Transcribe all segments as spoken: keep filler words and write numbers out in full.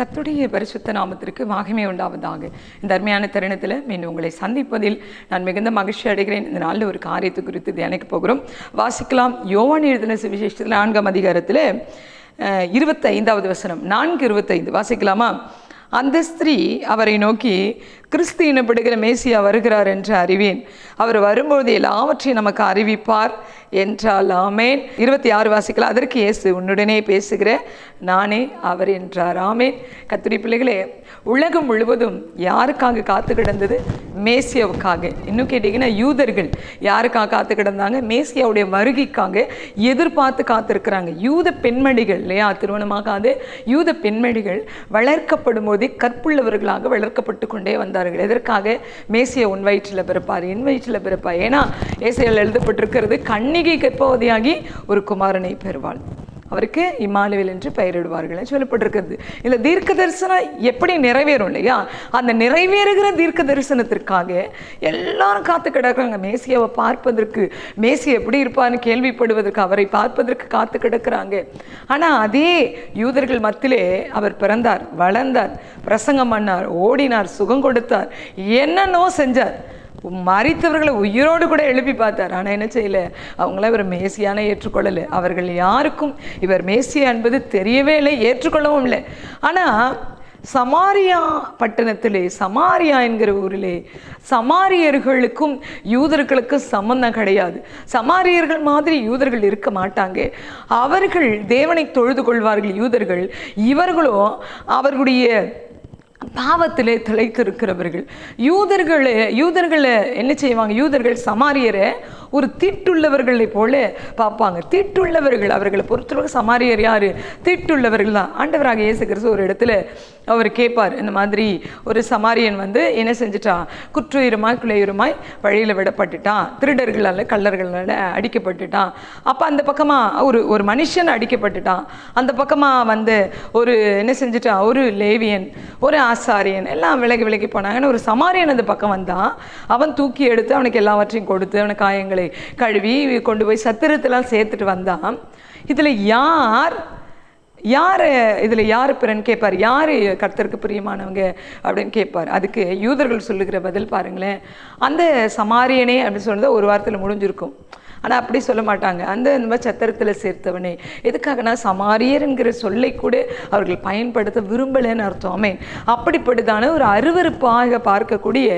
கர்த்தருடைய பரிசுத்த நாமத்திற்கு மகிமை உண்டாவதாக. இந்த அருமையான தருணத்தில் மீண்டும் உங்களை சந்திப்பதில் நான் மிகுந்த மகிழ்ச்சி அடைகிறேன். இந்த நாளில் ஒரு காரியத்தை குறித்து தியானிக்க போகிறோம். வாசிக்கலாம். யோவான் எழுதின சுவிசேஷத்தில் நான்காம் அதிகாரத்தில் இருபத்தி ஐந்தாவது வசனம், நான்கு இருபத்தைந்து வாசிக்கலாமா? அந்த ஸ்திரீ அவரை நோக்கி, கிறிஸ்து எனப்படுகிற மேசியா வருகிறார் என்று அறிவேன். அவர் வரும்போது எல்லாவற்றையும் நமக்கு அறிவிப்பார் என்றால். ஆமேன். இருபத்தி ஆறு வாசிக்கலாம். அதற்கு இயேசு, உன்னுடனே பேசுகிற நானே அவர் என்றார். ஆமேன். கர்த்தருடைய பிள்ளைகளே, உலகம் முழுவதும் யாருக்காக காத்து கிடந்தது? மேசியாவுக்காக. இன்னும் கேட்டிங்கன்னா யூதர்கள் யாருக்காக காத்து கிடந்தாங்க? மேசியாவுடைய வருகைக்காக எதிர்பார்த்து காத்திருக்கிறாங்க. யூத பெண்மணிகள் இல்லையா, திருமணமாகாது யூத பெண்மணிகள் வளர்க்கப்படும் போதே கற்புள்ளவர்களாக வளர்க்கப்பட்டு கொண்டே வந்தார்கள். எதற்காக? மேசியா உன் வயிற்றில் பிறப்பார், என் வயிற்றில் பிறப்பார். ஏன்னா ஏசாயாவில் எழுதப்பட்டிருக்கிறது, கன்னிகை கர்ப்பவதியாகி ஒரு குமாரனை பெறுவாள், அவருக்கு இம்மானுவேல் என்று பெயரிடுவார்கள் சொல்லப்பட்டிருக்கிறது. இல்லை, தீர்க்க தரிசனம் எப்படி நிறைவேறும் இல்லையா? அந்த நிறைவேறுகிற தீர்க்க தரிசனத்திற்காக எல்லாரும் காத்து கிடக்குறாங்க. மேசியாவை பார்ப்பதற்கு, மேசியா எப்படி இருப்பார்னு கேள்விப்படுவதற்கு, அவரை பார்ப்பதற்கு காத்து கிடக்கிறாங்க. ஆனால் அதே யூதர்கள் மத்தியிலே அவர் பிறந்தார், வளர்ந்தார், பிரசங்கம் பண்ணார், ஓடினார், சுகம் கொடுத்தார், என்னன்னோ செஞ்சார். மரித்தவர்களை உயிரோடு கூட எழுப்பி பார்த்தார். ஆனால் என்ன செய்யலை? அவங்கள இவர் மேசியான ஏற்றுக்கொள்ளலை. அவர்கள் யாருக்கும் இவர் மேசியா என்பது தெரியவே இல்லை, ஏற்றுக்கொள்ளவும் இல்லை. ஆனால் சமாரியா பட்டணத்திலே, சமாரியா என்கிற ஊரிலே சமாரியர்களுக்கும் யூதர்களுக்கும் சம்பந்தம் கிடையாது. சமாரியர்கள் மாதிரி யூதர்கள் இருக்க மாட்டாங்க. அவர்கள் தேவனை தொழுது கொள்வார்கள் யூதர்கள். இவர்களும் அவர்களுடைய பாவத்திலே திளைத்திருக்கிறவர்கள். யூதர்களே யூதர்களை என்ன செய்வாங்க? யூதர்கள் சமாரியரை ஒரு தீட்டுள்ளவர்களை போல பார்ப்பாங்க. தீட்டுள்ளவர்கள் அவர்களை பொறுத்தளவு சமாரியர் யாரு? தீட்டுள்ளவர்கள் தான். ஆண்டவராக இயேசு கிறிஸ்து ஒரு இடத்துல அவர் கேட்பார், இந்த மாதிரி ஒரு சமாரியன் வந்து என்ன செஞ்சுட்டான்? குற்றுயிருமாய் குலையுருமாய் வழியில் விடப்பட்டுட்டான், திருடர்களால் கள்ளர்களால் அடிக்கப்பட்டுட்டான். அப்போ அந்த பக்கமாக ஒரு ஒரு மனுஷன் அடிக்கப்பட்டுட்டான். அந்த பக்கமாக வந்து ஒரு என்ன செஞ்சுட்டான்? ஒரு லேவியன், ஒரு ஆசாரியன் எல்லாம் விலகி விலகி போனாங்கன்னு ஒரு சமாரியன் அந்த பக்கம் வந்தான். அவன் தூக்கி எடுத்து அவனுக்கு எல்லாவற்றையும் கொடுத்து அவனுக்கு காயங்களை கழுவி கொண்டு போய் சத்திரத்தெல்லாம் சேர்த்துட்டு வந்தான். இதில் யார் யார் இதில் யார் பிறன்னு கேட்பார். யார் கர்த்தருக்கு பிரியமானவங்க அப்படின்னு கேட்பார். அதுக்கு யூதர்கள் சொல்லுகிற பதில் பாருங்களேன். அந்த சமாரியனே அப்படின்னு சொன்னது ஒரு வாரத்தில் முடிஞ்சிருக்கும். ஆனால் அப்படி சொல்ல மாட்டாங்க. அந்த இந்த மாதிரி சத்திரத்தில் சேர்த்தவனே. எதுக்காகனா சமாரியர் என்கிற சொல்லை கூட அவர்கள் பயன்படுத்த விரும்பலைன்னு அர்த்தம். ஆமேன். அப்படிப்பட்டதான ஒரு அருவருப்பாக பார்க்கக்கூடிய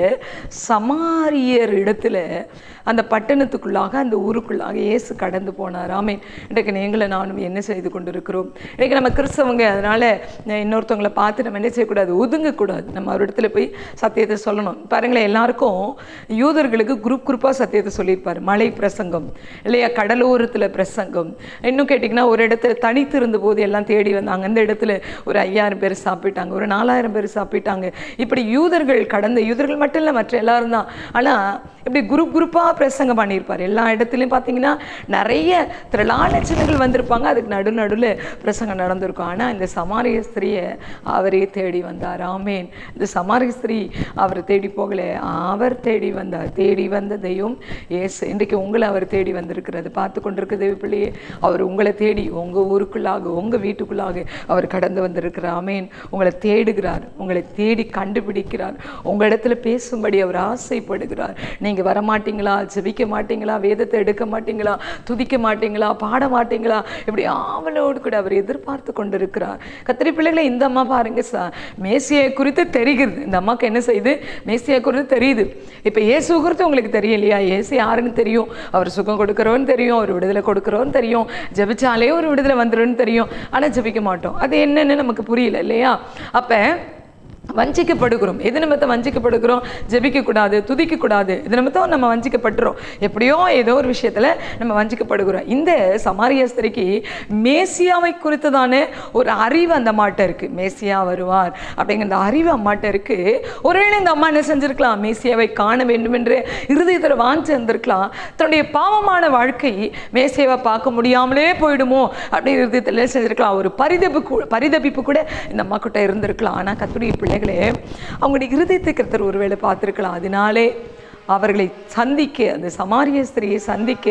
சமாரியர் இடத்துல அந்த பட்டணத்துக்குள்ளாக, அந்த ஊருக்குள்ளாக இயேசு கடந்து போனார். ஆமேன். இன்றைக்கு நீங்களை நானும் என்ன செய்து கொண்டு இருக்கிறோம்? இன்றைக்கு நம்ம கிறிஸ்தவங்க, அதனால் இன்னொருத்தவங்களை பார்த்து நம்ம என்ன செய்யக்கூடாது? ஒதுங்கக்கூடாது. நம்ம ஒரு இடத்துல போய் சத்தியத்தை சொல்லணும். பாருங்களேன், எல்லாருக்கும் யூதர்களுக்கு குரூப் குரூப்பாக சத்தியத்தை சொல்லியிருப்பார். மலை பிரசங்கம் இல்லையா, கடலோரத்தில் பிரசங்கம். இன்னும் கேட்டிங்கன்னா ஒரு இடத்துல தனித்து இருந்த போது எல்லாம் தேடி வந்தாங்க. அந்த இடத்துல ஒரு ஐயாயிரம் பேர் சாப்பிட்டாங்க, ஒரு நாலாயிரம் பேர் சாப்பிட்டாங்க. இப்படி யூதர்கள் கடந்த யூதர்கள் மட்டும் இல்லை, மற்ற எல்லாரும் தான். ஆனால் இப்படி குரூப் குரூப்பாக பிரசங்கம் பண்ணியிருப்பார். எல்லா இடத்துலையும் பார்த்தீங்கன்னா நிறைய திரளான ஜனங்கள் வந்திருப்பாங்க. அதுக்கு நடு நடுவில் பிரசங்கம் நடந்திருக்கும். ஆனால் இந்த சமாரிய ஸ்திரியை அவரே தேடி வந்தார். ஆமேன். இந்த சமாரிய ஸ்திரீ அவர் தேடி போகலை, அவர் தேடி வந்தார். தேடி வந்ததையும் இயேசு இன்றைக்கு உங்களை அவர் தேடி வந்திருக்கிறது. பார்த்து கொண்டிருக்கிறது பிள்ளையே, அவர் உங்களை தேடி உங்கள் ஊருக்குள்ளாக, உங்கள் வீட்டுக்குள்ளாக அவர் கடந்து வந்திருக்கிறார். ஆமேன். உங்களை தேடுகிறார், உங்களை தேடி கண்டுபிடிக்கிறார், உங்கள் இடத்துல பேசும்படி அவர் ஆசைப்படுகிறார். நீங்கள் வரமாட்டீங்களா? ஜெபிக்க மாட்டீங்களா? வேதத்தை எடுக்க மாட்டீங்களா? துதிக்க மாட்டீங்களா? பாட மாட்டீங்களா? இப்படி ஆவலோடு கூட அவர் எதிர்பார்த்து கொண்டிருக்கிறார். கர்த்தருடைய பிள்ளைகளை, இந்த அம்மா பாருங்க, ச மேசியா குறித்து தெரிகிறது. இந்த அம்மாவுக்கு என்ன செய்யுது? மேசியா குறித்து தெரியுது. இப்போ இயேசு குறித்து உங்களுக்கு தெரியலையா? இயேசு யாருன்னு தெரியும், அவர் சுகம் கொடுக்குறோன்னு தெரியும், அவர் விடுதலை கொடுக்குறோன்னு தெரியும், ஜெபிச்சாலே ஒரு விடுதலை வந்துடும்னு தெரியும். ஆனால் ஜெபிக்க மாட்டோம். அது என்னன்னு நமக்கு புரியல இல்லையா? அப்போ வஞ்சிக்கப்படுகிறோம். எது நிமித்தம் வஞ்சிக்கப்படுகிறோம்? ஜெபிக்கக்கூடாது, துதிக்கக்கூடாது, இது நிமித்தம் நம்ம வஞ்சிக்கப்பட்டுறோம். எப்படியோ ஏதோ ஒரு விஷயத்தில் நம்ம வஞ்சிக்கப்படுகிறோம். இந்த சமாரிய ஸ்திரிக்கு மேசியாவை குறித்ததான ஒரு அறிவு அந்த அம்மாட்ட இருக்குது. மேசியா வருவார் அப்படிங்கிற அந்த அறிவு அம்மாட்ட இருக்குது. ஒருவேளை இந்த அம்மா என்ன செஞ்சுருக்கலாம்? மேசியாவை காண வேண்டும் என்று இருதயத்தில் வாஞ்சி இருந்திருக்கலாம். தன்னுடைய பாவமான வாழ்க்கை மேசியாவை பார்க்க முடியாமலே போயிடுமோ அப்படி இருதயத்தில் செஞ்சுருக்கலாம். ஒரு பரிதபிப்பு பரிதபிப்பு கூட இந்த அம்மா கிட்ட இருந்திருக்கலாம். ஆனால் கர்த்தருடைய பிள்ளை அவங்களுடைய இருதயத்தை கர்த்தர் ஒருவேளை பார்த்துருக்கலாம். அதனாலே அவர்களை சந்திக்க, அந்த சமாரிய ஸ்திரியை சந்திக்க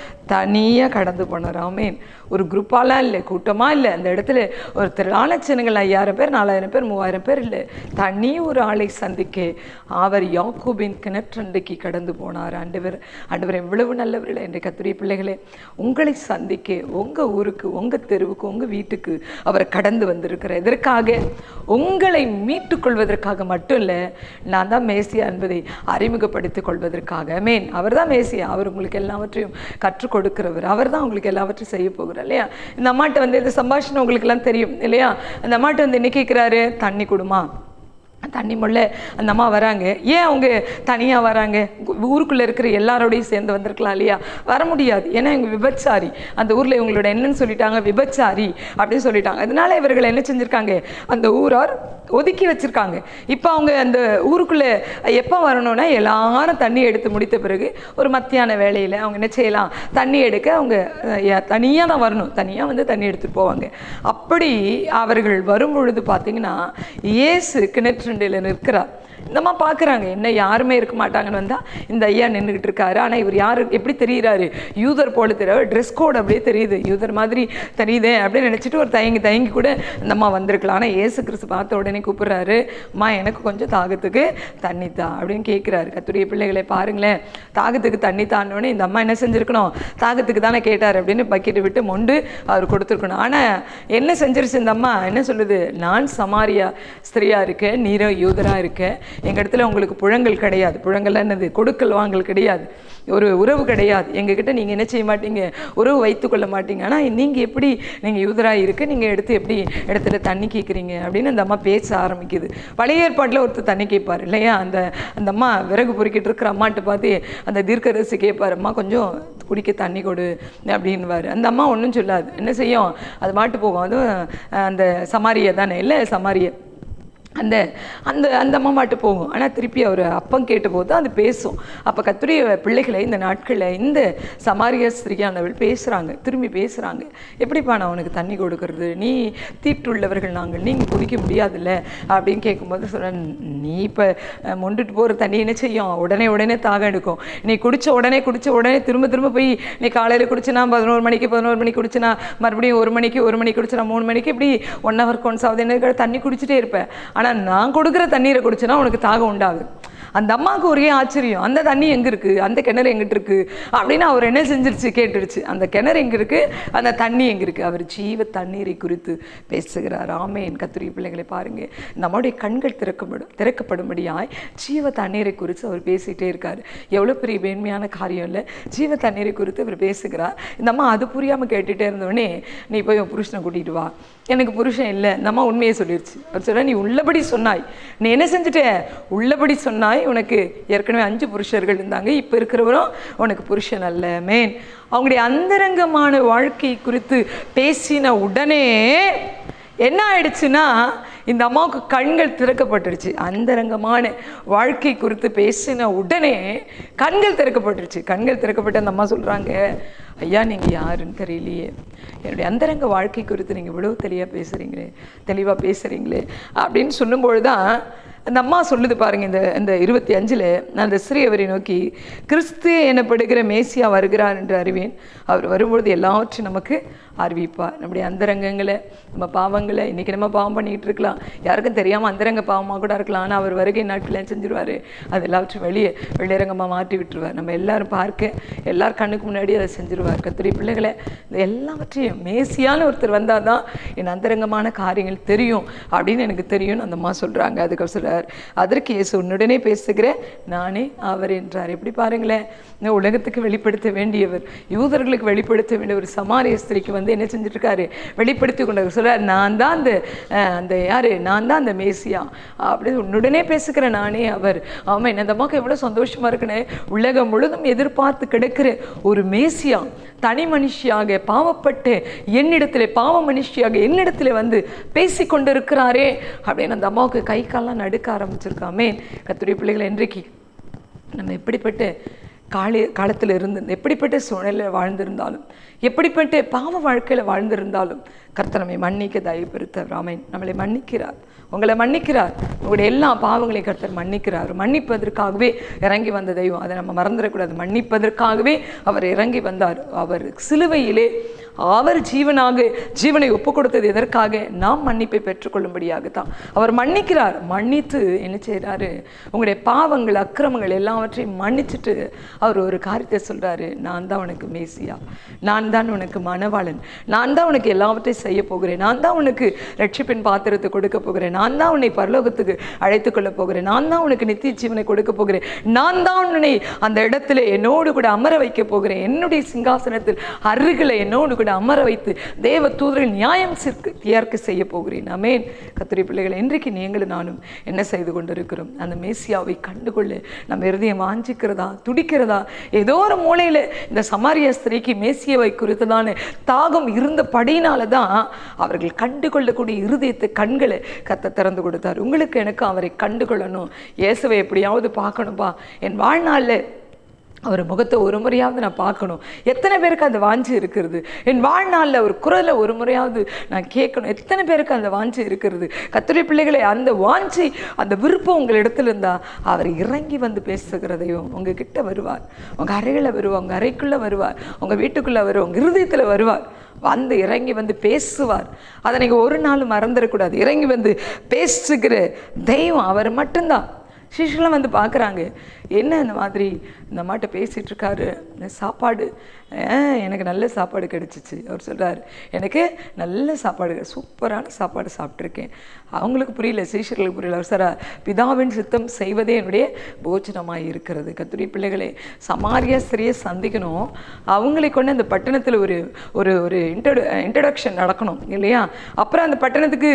தனியாக கடந்து போனார். ஆமேன். ஒரு குரூப்பாலாம் இல்லை, கூட்டமாக இல்லை. அந்த இடத்துல ஒரு திரளான ஜனங்கள், ஐயாயிரம் பேர், நாலாயிரம் பேர், மூவாயிரம் பேர் இல்லை. தனி ஒரு ஆளை சந்திக்க அவர் யாக்கோபின் கிணற்றண்டைக்கு கடந்து போனார். ஆண்டவர் ஆண்டவர் எவ்வளவு நல்லவர்கள் என்ற கர்த்தருடைய பிள்ளைகளே, உங்களை சந்திக்க உங்கள் ஊருக்கு, உங்கள் தெருவுக்கு, உங்கள் வீட்டுக்கு அவர் கடந்து வந்திருக்கிறார். எதற்காக? உங்களை மீட்டுக் கொள்வதற்காக மட்டும் இல்லை, நான் தான் மேசியா என்பதை அறிமுகப்படுத்திக் கொள்வதற்காக. ஆமென். அவர் தான் மேசியா. அவர் உங்களுக்கு எல்லாவற்றையும் கற்றுக் கொடுக்கிறவர். அவர் தான் உங்களுக்கு எல்லாவற்றையும் செய்ய போகிறார் இல்லையா? இந்த அம்மாட்ட வந்து இந்த சம்பாஷணை உங்களுக்கு எல்லாம் தெரியும் இல்லையா? அந்த அம்மாட்ட வந்து என்ன கேட்குறாரு? தண்ணி கொடுமா. தண்ணி முள்ள அந்த அம்மா வராங்க. ஏன் அவங்க தனியாக வராங்க? ஊருக்குள்ளே இருக்கிற எல்லாரோடையும் சேர்ந்து வந்திருக்கலாம் இல்லையா? வர முடியாது. ஏன்னா இவங்க விபச்சாரி. அந்த ஊரில் இவங்களோட என்னன்னு சொல்லிட்டாங்க? விபச்சாரி அப்படின்னு சொல்லிட்டாங்க. அதனால இவர்கள் என்ன செஞ்சுருக்காங்க? அந்த ஊரார் ஒதுக்கி வச்சுருக்காங்க. இப்போ அவங்க அந்த ஊருக்குள்ளே எப்போ வரணும்னா, எல்லாரும் தண்ணி எடுத்து முடித்த பிறகு ஒரு மத்தியான வேளையில் அவங்க என்ன செய்யலாம்? தண்ணி எடுக்க அவங்க தனியாக தான் வரணும். தனியாக வந்து தண்ணி எடுத்துகிட்டு போவாங்க. அப்படி அவர்கள் வரும்பொழுது பார்த்தீங்கன்னா, இயேசு கிணற்று நிற்கிறார். இந்தம்மா பார்க்குறாங்க, என்ன யாருமே இருக்க மாட்டாங்கன்னு வந்தால் இந்த ஐயா நின்றுக்கிட்டு இருக்காரு. ஆனால் இவர் யார் எப்படி தெரிகிறாரு? யூதர் போல தெரியாது. ட்ரெஸ் கோட் அப்படியே தெரியுது, யூதர் மாதிரி தெரியுதே அப்படின்னு நினச்சிட்டு ஒரு தயங்கி தயங்கி கூட இந்தம்மா வந்திருக்கலாம். ஆனால் ஏசு கிறிஸ்து பார்த்த உடனே கூப்பிட்றாரு, அம்மா எனக்கு கொஞ்சம் தாகத்துக்கு தண்ணி தா அப்படின்னு கேட்குறாரு. கர்த்தருடைய பிள்ளைகளை பாருங்களேன், தாகத்துக்கு தண்ணி தானோடனே இந்த அம்மா என்ன செஞ்சுருக்கணும்? தாகத்துக்கு தானே கேட்டார் அப்படின்னு பக்கெட்டு விட்டு மொண்டு அவர் கொடுத்துருக்கணும். ஆனால் என்ன செஞ்சிருச்சு இந்த அம்மா? என்ன சொல்லுது? நான் சமாரியா ஸ்திரியாக இருக்கேன், நீரோ யூதராக இருக்கேன், எங்கள் இடத்துல உங்களுக்கு புழங்கல் கிடையாது. புழங்கல் என்னது? கொடுக்கல் வாங்கல் கிடையாது, ஒரு உறவு கிடையாது. எங்ககிட்ட நீங்கள் என்ன செய்ய மாட்டீங்க? உறவு வைத்துக்கொள்ள மாட்டீங்க. ஆனால் நீங்கள் எப்படி, நீங்கள் யூதராக இருக்க நீங்கள் எடுத்து எப்படி இடத்துல தண்ணி கேட்குறீங்க அப்படின்னு அந்த அம்மா பேச ஆரம்பிக்குது. பழைய ஏற்பாட்டில் ஒருத்தர் தண்ணி கேட்பார் இல்லையா? அந்த அந்த அம்மா விறகு பொறுக்கிட்டு இருக்கிற அம்மாட்ட பார்த்து அந்த தீர்க்கதரிசி கேட்பார், அம்மா கொஞ்சம் குடிக்க தண்ணி கொடு அப்படின்வார். அந்த அம்மா ஒன்றும் சொல்லாது. என்ன செய்யும்? அது மாட்டு போகும். அதுவும் அந்த சமாரியை தானே இல்லை, சமாரியை அந்த அந்த அந்த அம்மா மாட்டு போகும். ஆனால் திருப்பி அவர் அப்பம் கேட்டபோது அது பேசும். அப்போ கர்த்தருடைய பிள்ளைகளை இந்த நாட்களில் இந்த சமாரிய ஸ்திரியானவள் பேசுகிறாங்க, திரும்பி பேசுகிறாங்க. எப்படிப்பா நான் உனக்கு தண்ணி கொடுக்கறது? நீ தீட்டுள்ளவர்கள் நாங்கள், நீங்கள் குடிக்க முடியாதுல்ல அப்படின்னு கேட்கும்போது சொல்கிறேன், நீ இப்போ மொண்டுட்டு போகிற தண்ணி என்ன செய்யும்? உடனே உடனே தாகம் எடுக்கும். நீ குடித்த உடனே குடித்த உடனே திரும்ப திரும்ப போய் நீ காலையில் குடிச்சுனா பதினோரு மணிக்கு பதினோரு மணிக்கு குடிச்சுனா மறுபடியும் ஒரு மணிக்கு ஒரு மணிக்கு குடிச்சுனா மூணு மணிக்கு இப்படி ஒன் ஹவருக்கு ஒன்ஸ் ஆகுது என்ன தண்ணி குடிச்சிட்டே இருப்பேன். ஆனால் நான் கொடுக்குற தண்ணீரை குடிச்சேன்னா உனக்கு தாகம் உண்டாகுது. அந்த அம்மாவுக்கு ஒரே ஆச்சரியம், அந்த தண்ணி எங்கே இருக்குது? அந்த கிணறு எங்கிட்டு இருக்குது அப்படின்னு அவர் என்ன செஞ்சிருச்சு? கேட்டுருச்சு. அந்த கிணறு எங்கே இருக்குது? அந்த தண்ணி எங்கே இருக்குது? அவர் ஜீவ தண்ணீரை குறித்து பேசுகிறார். ஆமென். கர்த்தருடைய பிள்ளைகளை பாருங்கள், நம்முடைய கண்கள் திறக்கப்படும் திறக்கப்படும்படியாய் ஜீவ தண்ணீரை குறித்து அவர் பேசிகிட்டே இருக்கார். எவ்வளோ பெரிய மேன்மையான காரியம் இல்லை? ஜீவ தண்ணீரை குறித்து அவர் பேசுகிறார். இந்த அம்மா அது புரியாமல் கேட்டுகிட்டே இருந்தோடனே, நீ போய் உன் புருஷனை கூட்டிகிட்டு வா. எனக்கு புருஷன் இல்லை. இந்த அம்மா உண்மையை சொல்லிடுச்சு. அவர் சொல்ல, நீ உள்ளபடி சொன்னாய். நீ என்ன செஞ்சுட்ட? உள்ளபடி சொன்னாய். உனக்கு ஏற்கனவே அஞ்சு புருஷர்கள் இருந்தாங்க, இப்போ இருக்கிறவரும் உனக்கு புருஷன் அல்ல. மேன். அவங்களுடைய அந்தரங்கமான வாழ்க்கை குறித்து பேசின உடனே என்ன ஆயிடுச்சுன்னா, இந்த அம்மாவுக்கு கண்கள் திறக்கப்பட்டுருச்சு. அந்தரங்கமான வாழ்க்கை குறித்து பேசின உடனே கண்கள் திறக்கப்பட்டுருச்சு. கண்கள் திறக்கப்பட்டு அந்த அம்மா சொல்கிறாங்க, ஐயா நீங்கள் யாருன்னு தெரியலையே, என்னுடைய அந்தரங்க வாழ்க்கை குறித்து நீங்கள் இவ்வளவு தெளிவாக பேசுகிறீங்களே தெளிவாக பேசுகிறீங்களே அப்படின்னு சொல்லும்பொழுது தான் அந்த அம்மா சொல்லுது பாருங்க. இந்த இந்த இருபத்தி அஞ்சில் நான் அந்த ஸ்ரீயவரை நோக்கி, கிறிஸ்து எனப்படுகிற மேசியா வருகிறார் என்று அறிவேன். அவர் வரும்பொழுது எல்லாவற்றையும் நமக்கு அறிவிப்பார். நம்முடைய அந்தரங்கங்களை, நம்ம பாவங்களை, இன்றைக்கி நம்ம பாவம் பண்ணிக்கிட்டு இருக்கலாம், யாருக்கும் தெரியாமல் அந்தரங்க பாவமாக கூட இருக்கலாம். ஆனால் அவர் வருகை நாட்கள் செஞ்சுருவார், அது எல்லாவற்றையும் வெளியே வெளியரங்கமாக மாற்றி விட்டுருவார். நம்ம எல்லோரும் பார்க்க, எல்லார் கண்ணுக்கு முன்னாடி அதை செஞ்சுருவார். கர்த்தருடைய பிள்ளைகளை, இந்த எல்லாவற்றையும் மேசியான ஒருத்தர் வந்தால் தான் என் அந்தரங்கமான காரியங்கள் தெரியும் அப்படின்னு எனக்கு தெரியும்னு அந்த அம்மா சொல்கிறாங்க. அதுக்கு சொல்கிறார், அதற்கு இயேசு உன்னுடனே பேசுகிறேன் நானே அவர் என்றார். எப்படி பாருங்களேன், இந்த உலகத்துக்கு வெளிப்படுத்த வேண்டியவர், யூதர்களுக்கு வெளிப்படுத்த வேண்டிய ஒரு சமாரிய ஸ்திரிக்கு வந்து என்ன செஞ்சுட்ருக்காரு? வெளிப்படுத்தி கொண்டார். சொல்கிறார், நான் தான் அந்த அந்த யார்? நான் தான் அந்த மேசியா அப்படி உன்னுடனே பேசுகிறேன் நானே அவர். ஆமாம், என்ன அம்மாவுக்கு எவ்வளோ சந்தோஷமாக இருக்குன்னு, உலகம் முழுதும் எதிர்பார்த்து கிடக்கிற ஒரு மேசியா தனி மனுஷியாக பாவப்பட்டு என்னிடத்தில் பாவ மனுஷியாக என்னிடத்தில் வந்து பேசி கொண்டு இருக்கிறாரே அப்படின்னு அந்த அம்மாவுக்கு கை காலெலாம் நடுக்க ஆரம்பிச்சிருக்காமே. கர்த்தருடைய பிள்ளைகளை, இன்றைக்கு நம்ம எப்படிப்பட்ட கால காலத்தில் இருந்து எப்படிப்பட்ட சூழ்நிலையில் வாழ்ந்திருந்தாலும் எப்படிப்பட்ட பாவ வாழ்க்கையில் வாழ்ந்திருந்தாலும் கர்த்தர் நம்மை மன்னிக்க தயவு பெருத்தவர். ஆமென். நம்மளை மன்னிக்கிறார், உங்களை மன்னிக்கிறார், உங்களுடைய எல்லா பாவங்களையும் கர்த்தர் மன்னிக்கிறார். மன்னிப்பதற்காகவே இறங்கி வந்த தெய்வம், அதை நம்ம மறந்துடக்கூடாது. மன்னிப்பதற்காகவே அவர் இறங்கி வந்தார். அவர் சிலுவையிலே அவர் ஜீவனாக ஜீவனை ஒப்பு கொடுத்தது எதற்காக? நாம் மன்னிப்பை பெற்றுக்கொள்ளும்படியாகத்தான். அவர் மன்னிக்கிறார். மன்னித்து என்ன செய்கிறாரு? உங்களுடைய பாவங்கள் அக்கிரமங்கள் எல்லாவற்றையும் மன்னிச்சுட்டு அவர் ஒரு காரியத்தை சொல்கிறாரு, நான் தான் உனக்கு மேசியா, நான் தான் உனக்கு மணவாளன், நான் தான் உனக்கு எல்லாவற்றையும் செய்ய போகிறேன், நான் தான் உனக்கு ரட்சிப்பின் பாத்திரத்தை கொடுக்க போகிறேன், நான் தான் உன்னை பரலோகத்துக்கு அழைத்து கொள்ள போகிறேன், நான் தான் உனக்கு நித்திய ஜீவனை கொடுக்க போகிறேன், நான் தான் உன்னை அந்த இடத்துல என்னோடு கூட அமர வைக்க போகிறேன், என்னுடைய சிங்காசனத்தில் அருகில் என்னோடு கூட அமர வைத்து தேவ தூதர்கள் நியாயம் தீர்க்க செய்ய போகிறேன். ஆமென். கர்த்தருடைய பிள்ளைகளை, இன்றைக்கு நீங்களும் நானும் என்ன செய்து கொண்டிருக்கிறோம்? அந்த மேசியாவை கண்டுகொள்ள நம்ம இருதயம் வாஞ்சிக்கிறதா, துடிக்கிறதா? ஏதோ ஒரு மூலையில் இந்த சமாரிய ஸ்திரீக்கு மேசியாவை குறித்ததான தாகம் இருந்த படியினால தான் அவர்கள் கண்டுகொள்ளக்கூடிய இருதயத்தை கண்களை கர்த்தர் திறந்து கொடுத்தார். உங்களுக்கு எனக்கு அவரை கண்டுகொள்ளணும், இயேசுவை எப்படியாவது பார்க்கணும்பா, என் வாழ்நாளில் அவர் முகத்தை ஒரு முறையாவது நான் பார்க்கணும். எத்தனை பேருக்கு அந்த வாஞ்சி இருக்கிறது? என் வாழ்நாளில் ஒரு குரலை ஒரு முறையாவது நான் கேட்கணும். எத்தனை பேருக்கு அந்த வாஞ்சி இருக்கிறது? கர்த்தருடைய பிள்ளைகளை, அந்த வாஞ்சி, அந்த விருப்பம் உங்கள் இடத்துல இருந்தால் அவர் இறங்கி வந்து பேசுகிறதையும் உங்கள் கிட்ட வருவார், உங்கள் அறையில் வருவார், உங்கள் அறைக்குள்ளே வருவார், உங்கள் வீட்டுக்குள்ளே வருவார், உங்கள் இருதயத்தில் வருவார், வந்து இறங்கி வந்து பேசுவார். அதை நீங்கள் ஒரு நாள் மறந்துடக்கூடாது. இறங்கி வந்து பேசுகிற தெய்வம் அவர் மட்டும்தான். சிஷ்யெல்லாம் வந்து பார்க்குறாங்க, என்ன இந்த மாதிரி இந்த அம்மாட்ட பேசிகிட்டு இருக்காரு, சாப்பாடு எனக்கு நல்ல சாப்பாடு கிடச்சிச்சு. அவர் சொல்கிறார், எனக்கு நல்ல சாப்பாடு, சூப்பரான சாப்பாடு சாப்பிட்ருக்கேன். அவங்களுக்கு புரியல, சீஷர்களுக்கு புரியல. அவர் சார், பிதாவின் சித்தம் செய்வதே என்னுடைய போஜனமாக இருக்கிறது. கர்த்தருடைய பிள்ளைகளே, சமாரிய ஸ்திரியை சந்திக்கணும், அவங்களை கொண்டு அந்த பட்டணத்தில் ஒரு ஒரு ஒரு இன்ட்ரோ இன்ட்ரடக்ஷன் நடக்கணும் இல்லையா? அப்புறம் அந்த பட்டணத்துக்கு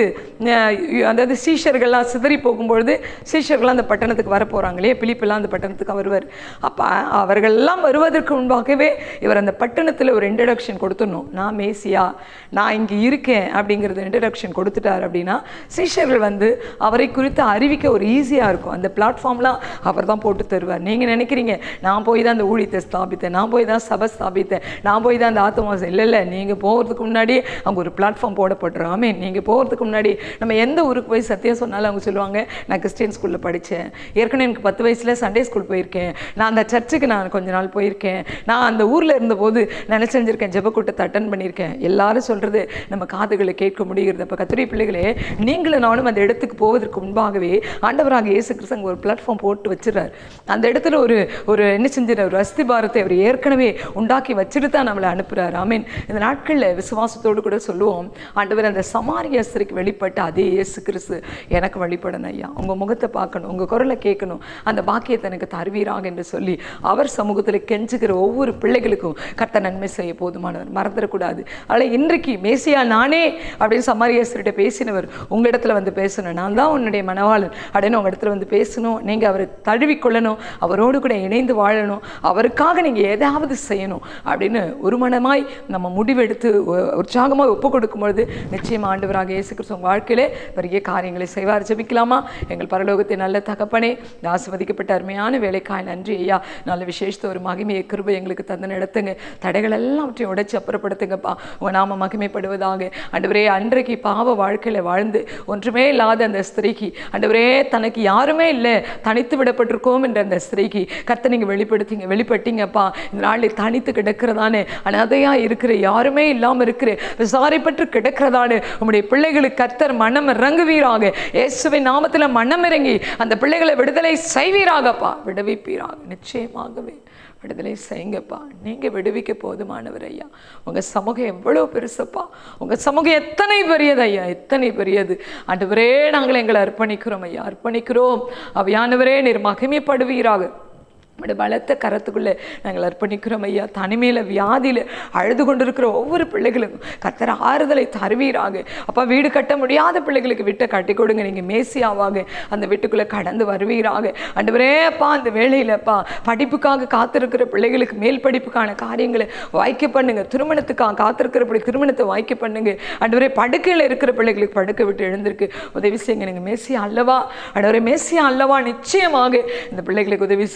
அதாவது சீஷர்கள்லாம் சிதறி போகும்பொழுது சீஷர்கள்லாம் அந்த பட்டணத்துக்கு வர போகிறாங்க இல்லையா? பிலிப்பெல்லாம் அந்த பட்டணத்துக்கு வருவார். அப்போ அவர்கள்லாம் வருவதற்கு முன்பாகவே இவர் அந்த பட்டணத்தில் ஒரு இன்ட்ரடக்ஷன் கொடுத்துடணும். நான் மேசியா, நான் இங்கே இருக்கேன் அப்படிங்கிறது இன்ட்ரடக்ஷன் கொடுத்துட்டார் அப்படின்னா சீஷர்கள் வந்து அவரை குறித்து அறிவிக்க ஒரு ஈஸியாக இருக்கும். அந்த பிளாட்ஃபார்ம்லாம் அவர் தான் போட்டு தருவார். நீங்கள் நினைக்கிறீங்க நான் போய் தான் அந்த ஊழியத்தை ஸ்தாபித்தேன், நான் போய் தான் சபை ஸ்தாபித்தேன், நான் போய் தான் அந்த ஆத்மாசம். இல்லை இல்லை, நீங்கள் போகிறதுக்கு முன்னாடி அங்கே ஒரு பிளாட்ஃபார்ம் போடப்படுறோம். ஆமே, நீங்கள் போகிறதுக்கு முன்னாடி நம்ம எந்த ஊருக்கு போய் சத்தியம் சொன்னாலும் அவங்க சொல்லுவாங்க, நான் கிறிஸ்டியன் ஸ்கூலில் படித்தேன், ஏற்கனவே எனக்கு பத்து வயசில் சண்டே ஸ்கூல் போயிருக்கேன், நான் அந்த சர்ச்சுக்கு நான் கொஞ்ச நாள் போயிருக்கேன், நான் அந்த ஊரில் இருந்தபோது நான் செஞ்சுருக்கேன், ஜெபக்கூட்டத்தை அட்டன் பண்ணியிருக்கேன். எல்லாரும் சொல்கிறது நம்ம காதுகளை கேட்க முடிகிறது. அப்போ கர்த்தருடைய பிள்ளைகளே, நீங்களும் நானும் அந்த இடத்துக்கு போவதற்கு முன்பாகவே ஆண்டவராக இயேசு கிறிஸ்து ஒரு பிளாட்ஃபார்ம் போட்டு வச்சிடறார். அந்த இடத்துல ஒரு ஒரு என்ன செஞ்சிடறார், ஒரு அஸ்திபாரத்தை அவர் ஏற்கனவே உண்டாக்கி வச்சுட்டு தான் நம்மளை அனுப்புகிறார். ஆமீன். இந்த நாட்களில் விசுவாசத்தோடு கூட சொல்லுவோம், ஆண்டவர் அந்த சமாரிய ஸ்திரீக்கு வெளிப்பட்ட அதே இயேசு கிறிஸ்து எனக்கு வெளிப்படணும் ஐயா, உங்கள் முகத்தை பார்க்கணும், உங்கள் குரலை கேட்கணும், அந்த பாக்கியத்தை எனக்கு தருவீராக என்று சொல்லி அவர் சமூகத்தில் கெஞ்சுகிற ஒவ்வொரு பிள்ளைகளுக்கும் கர்த்தர் நன்மை செய்ய போதுமானவர். மறந்துடக்கூடாது. அதில் இன்றைக்கு மேசியா நானே அப்படின்னு சமாரியஸ்தர்கிட்ட பேசினவர் உங்கள் இடத்துல வந்து பேசணும், நான் தான் உன்னுடைய மணவாளன் அப்படின்னு உங்கள் இடத்துல வந்து பேசணும். நீங்கள் அவரை தழுவிக்கொள்ளணும், அவரோடு கூட இணைந்து வாழணும், அவருக்காக நீங்கள் ஏதாவது செய்யணும் அப்படின்னு ஒரு மனமாய் நம்ம முடிவெடுத்து உற்சாகமாக ஒப்பு கொடுக்கும்பொழுது நிச்சயமாக ஆண்டவராக இயேசு கிறிஸ்து உங்கள் வாழ்க்கையிலே பெரிய காரியங்களை செய்வார். ஜெபிக்கலாமா? எங்கள் பரலோகத்தை நல்ல தகப்பனே, ஆசீர்வதிக்கப்பட்ட அருமையான வேலைக்காய் நன்றி ஐயா. நல்ல விசேஷத்தை ஒரு மகிமையை கிருபை எங்களுக்கு தந்து நடத்துங்க, தடைகள் எல்லாவற்றையும் உடைச்சு அப்புறப்படுத்துங்கப்பா. உங்கள் நாம மகிமைப்படுவதாக. ஆண்டவரே, அன்றைக்கு பாவ வாழ்க்கையில் வாழ்ந்து ஒன்றுமே இல்லாத அந்த ஸ்திரீக்கு, ஆண்டவரே தனக்கு யாருமே இல்லை, தனித்து விடப்பட்டிருக்கோம் என்ற அந்த ஸ்திரீக்கு கர்த்தர் நீங்கள் வெளிப்படுத்திங்க வெளிப்பட்டீங்கப்பா. இந்த நாளில் தனித்து கிடக்கிறதானே, அனாதையாக இருக்கிற, யாருமே இல்லாமல் இருக்கிற, விசாரிப்பட்டு கிடக்கிறதானே உங்களுடைய பிள்ளைகளுக்கு கர்த்தர் மனம் இறங்குவீராக. இயேசுவின் நாமத்தில் மனம் இறங்கி அந்த பிள்ளைகளை விடுதலை செய்வீராகப்பா, விடுவிப்பீராக. நிச்சயமாகவே விடுதலை செய்யுங்கப்பா. நீங்கள் விடுவிக்க போதுமானவர் ஐயா. உங்கள் சமூகம் எவ்வளோ பெருசுப்பா, உங்கள் சமூகம் எத்தனை பெரியது ஐயா, எத்தனை பெரியது. ஆண்டவரே, நாங்கள் எங்களை அர்ப்பணிக்கிறோம் ஐயா, அர்ப்பணிக்கிறோம். ஆவியானவரே, நீர் மகிமைப்படுவீராக. நம்முடைய பலத்த கரத்துக்குள்ளே நாங்கள் அர்ப்பணிக்கிறோம் ஐயா. தனிமையில் வியாதியில் அழுது கொண்டிருக்கிற ஒவ்வொரு பிள்ளைகளுக்கும் கர்த்தர் ஆறுதலை தருவீராக. அப்பா, வீடு கட்ட முடியாத பிள்ளைகளுக்கு வீட்டை கட்டி கொடுங்க. நீங்கள் மேசியாவாக அந்த வீட்டுக்குள்ளே கடந்து வருவீராக. ஆண்டவரே அப்பா, அந்த வேலையிலப்பா படிப்புக்காக காத்திருக்கிற பிள்ளைகளுக்கு மேல் படிப்புக்கான காரியங்களை வாய்க்க பண்ணுங்க. திருமணத்துக்காக காத்திருக்கிற பிள்ளை திருமணத்தை வாய்க்க பண்ணுங்க. ஆண்டவரே, படுக்கையில் இருக்கிற பிள்ளைகளுக்கு படுக்கை விட்டு எழுந்திருக்கு உதவி செய்யுங்க. நீங்கள் மேசியா அல்லவா? ஆண்டவரே, மேசியா அல்லவா? நிச்சயமாக இந்த பிள்ளைகளுக்கு உதவி செய்து பிள்ளைகள்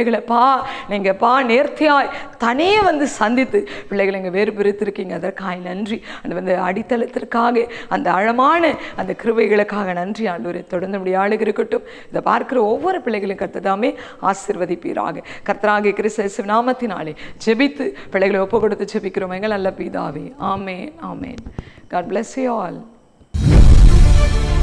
பிள்ளைகளை பா நீங்கள் பா நேர்த்தியாய் தனியே வந்து சந்தித்து பிள்ளைகளை இங்கே வேறு பிரித்திருக்கீங்க. அதற்காக நன்றி. அது வந்து அடித்தளத்திற்காக அந்த ஆழமான அந்த கிருபைகளுக்காக நன்றி ஆண்டவரே. தொடர்ந்து நம்முடைய ஆளுக இருக்கட்டும். இதை பார்க்கிற ஒவ்வொரு பிள்ளைகளும் கர்த்ததாமே ஆசீர்வதிப்பீராக. கர்த்தராகிய கிறிஸ்து இயேசு நாமத்தினாலே ஜெபித்து பிள்ளைகளை ஒப்பு கொடுத்து ஜெபிக்கிறோம் எங்கள் நல்ல பிதாவே. ஆமென், ஆமென். God bless you all.